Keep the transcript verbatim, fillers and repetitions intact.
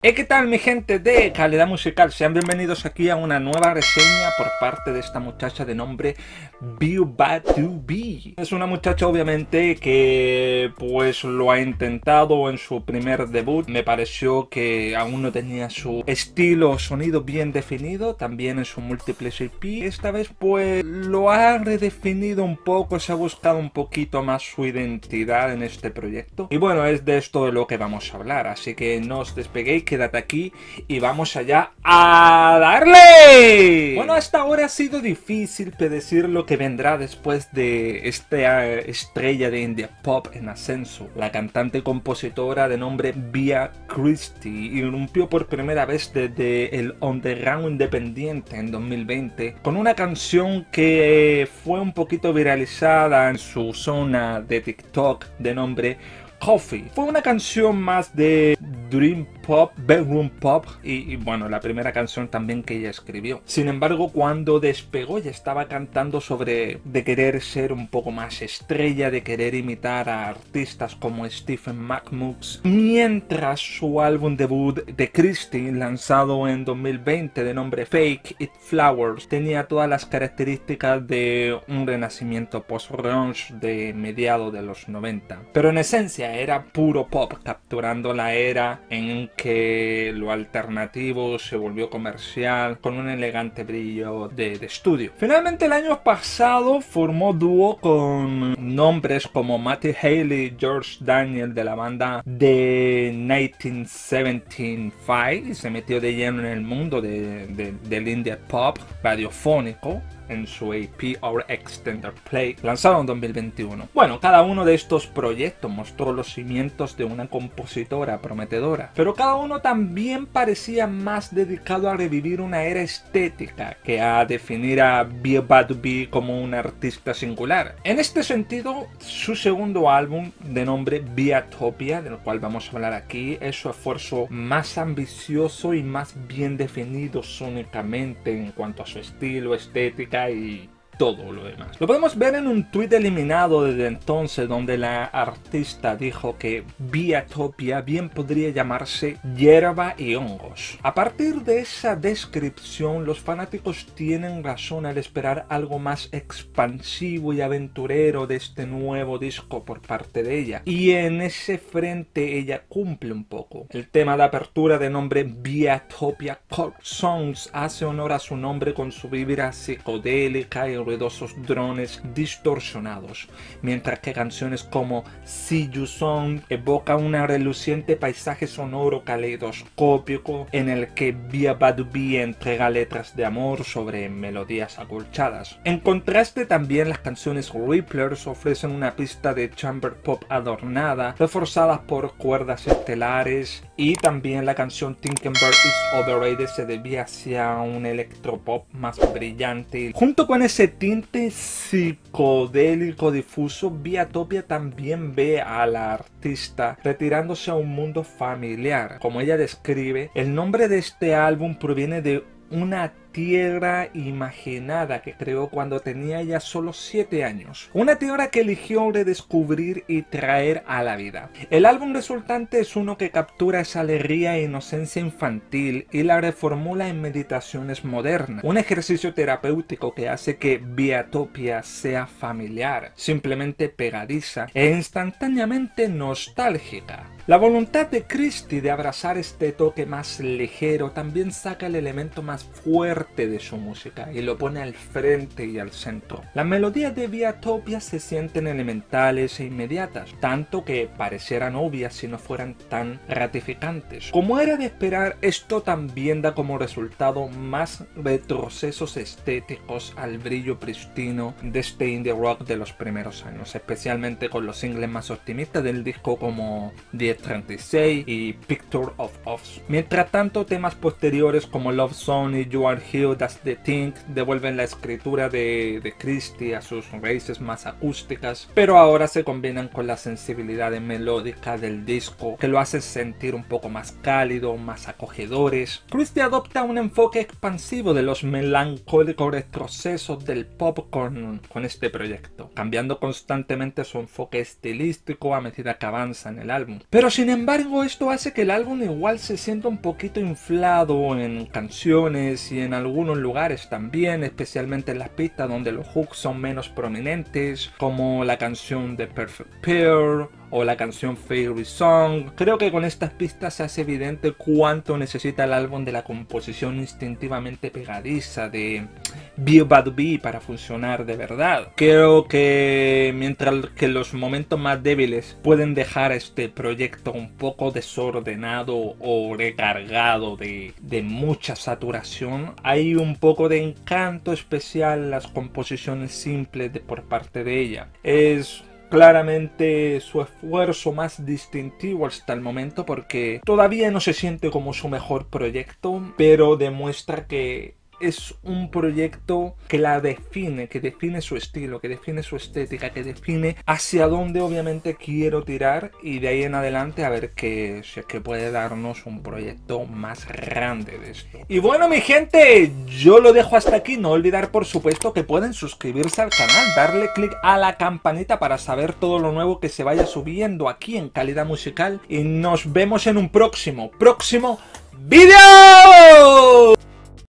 Hey, ¿qué tal mi gente de Calidad Musical? Sean bienvenidos aquí a una nueva reseña por parte de esta muchacha de nombre Beaubadoobe. Es una muchacha obviamente que pues lo ha intentado en su primer debut. Me pareció que aún no tenía su estilo o sonido bien definido, también en su múltiples E P. Esta vez pues lo ha redefinido un poco, se ha buscado un poquito más su identidad en este proyecto. Y bueno, es de esto de lo que vamos a hablar, así que no os despeguéis, quédate aquí y vamos allá a darle. Bueno, hasta ahora ha sido difícil predecir lo que vendrá después de esta estrella de indie pop en ascenso. La cantante y compositora de nombre Bea Christie irrumpió por primera vez desde el underground independiente en dos mil veinte con una canción que fue un poquito viralizada en su zona de TikTok de nombre Coffee. Fue una canción más de Dream Pop, Bedroom Pop y, y bueno, la primera canción también que ella escribió. Sin embargo, cuando despegó ya estaba cantando sobre de querer ser un poco más estrella, de querer imitar a artistas como Stephen McMux, mientras su álbum debut de Christie, lanzado en dos mil veinte de nombre Fake It Flowers, tenía todas las características de un renacimiento post-grunge de mediados de los noventa. Pero en esencia era puro pop, capturando la era en que lo alternativo se volvió comercial con un elegante brillo de, de estudio. Finalmente el año pasado formó dúo con nombres como Matty Haley y George Daniel de la banda de mil novecientos setenta y cinco y se metió de lleno en el mundo de, de, del indie pop radiofónico en su E P Our Extended Play, lanzado en dos mil veintiuno. Bueno, cada uno de estos proyectos mostró los cimientos de una compositora prometedora, pero cada uno también parecía más dedicado a revivir una era estética que a definir a Beaubadoobe como una artista singular. En este sentido, su segundo álbum, de nombre Beatopia, del cual vamos a hablar aquí, es su esfuerzo más ambicioso y más bien definido sónicamente en cuanto a su estilo, estética y todo lo demás. Lo podemos ver en un tuit eliminado desde entonces donde la artista dijo que Beatopia bien podría llamarse hierba y hongos. A partir de esa descripción, los fanáticos tienen razón al esperar algo más expansivo y aventurero de este nuevo disco por parte de ella, y en ese frente ella cumple un poco. El tema de apertura de nombre Beatopia Chord Songs hace honor a su nombre con su vibra psicodélica y ruidosos drones distorsionados, mientras que canciones como See You Song evoca un reluciente paisaje sonoro caleidoscópico en el que Beaubadoobe entrega letras de amor sobre melodías acolchadas. En contraste, también las canciones Ripplers ofrecen una pista de chamber pop adornada, reforzadas por cuerdas estelares, y también la canción Thinking Bird is Overrated se desvía hacia un electropop más brillante. Junto con ese tinte psicodélico difuso, Beatopia también ve a la artista retirándose a un mundo familiar. Como ella describe, el nombre de este álbum proviene de una tierra imaginada que creó cuando tenía ya solo siete años. Una tierra que eligió redescubrir y traer a la vida. El álbum resultante es uno que captura esa alegría e inocencia infantil y la reformula en meditaciones modernas. Un ejercicio terapéutico que hace que Beatopia sea familiar, simplemente pegadiza e instantáneamente nostálgica. La voluntad de Christie de abrazar este toque más ligero también saca el elemento más fuerte de su música y lo pone al frente y al centro. Las melodías de Beatopia se sienten elementales e inmediatas, tanto que parecieran obvias si no fueran tan gratificantes. Como era de esperar, esto también da como resultado más retrocesos estéticos al brillo pristino de este indie rock de los primeros años, especialmente con los singles más optimistas del disco como diez treinta y seis y Picture of Us. Mientras tanto, temas posteriores como Love Song y You Are Kill That's the Thing devuelven la escritura de, de Christie a sus raíces más acústicas, pero ahora se combinan con la sensibilidad melódica del disco, que lo hace sentir un poco más cálido, más acogedores. Christie adopta un enfoque expansivo de los melancólicos retrocesos del pop con, con este proyecto, cambiando constantemente su enfoque estilístico a medida que avanza en el álbum. Pero sin embargo, esto hace que el álbum igual se sienta un poquito inflado en canciones y en algunos lugares también, especialmente en las pistas donde los hooks son menos prominentes, como la canción de Perfect Pair o la canción Favorite Song. Creo que con estas pistas se hace evidente cuánto necesita el álbum de la composición instintivamente pegadiza de Be Bad Be para funcionar de verdad. Creo que mientras que los momentos más débiles pueden dejar este proyecto un poco desordenado o recargado de, de mucha saturación, hay un poco de encanto especial en las composiciones simples de, por parte de ella. Es claramente su esfuerzo más distintivo hasta el momento, porque todavía no se siente como su mejor proyecto, pero demuestra que es un proyecto que la define, que define su estilo, que define su estética, que define hacia dónde obviamente quiero tirar, y de ahí en adelante a ver que, si es que puede darnos un proyecto más grande de esto. Y bueno, mi gente, yo lo dejo hasta aquí. No olvidar por supuesto que pueden suscribirse al canal, darle click a la campanita para saber todo lo nuevo que se vaya subiendo aquí en Calidad Musical, y nos vemos en un próximo, próximo vídeo.